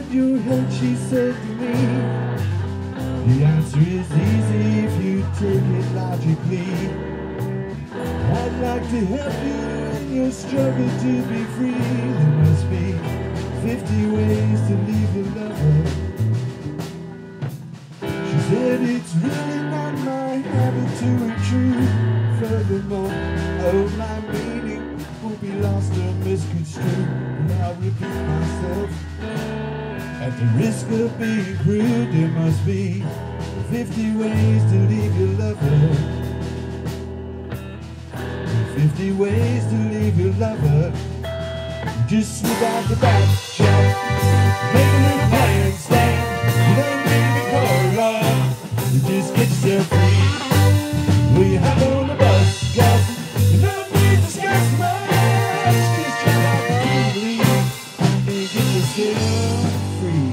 your head, she said to me. The answer is easy if you take it logically. I'd like to help you in your struggle to be free. There must be 50 ways to leave your lover. She said it's really not my habit to intrude. Furthermore, oh, my meaning will be lost or misconstrued. And I'll repeat myself. At the risk of being crude, there must be 50 ways to leave your lover. 50 ways to leave your lover. Just slip out the back, check, make a little plan, stand. You don't need to go wrong. You just get yourself free. Will you hop on the bus, guys? You don't need to discuss much. Just jump out the leave and get yourself free.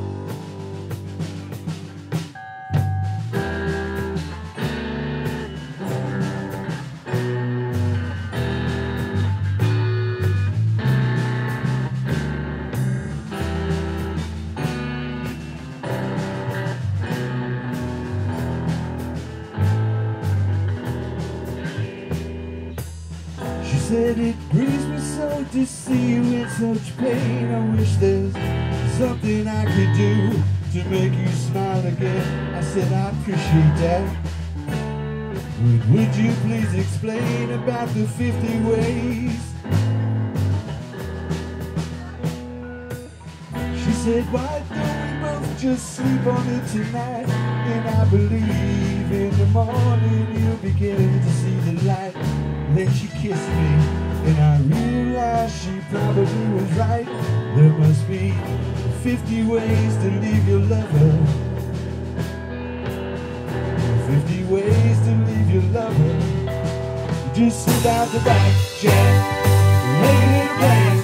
She said it grieves me so to see you in such pain. I wish there's something I could do to make you smile again. I said I appreciate that. Would you please explain about the 50 ways? She said, why don't we both just sleep on it tonight? And I believe in the morning you'll begin to see the light. Then she kissed me, and I realized she probably was right. There must be 50 ways to leave your lover. 50 ways to leave your lover. Just sit out the back, Jack, make a little plan.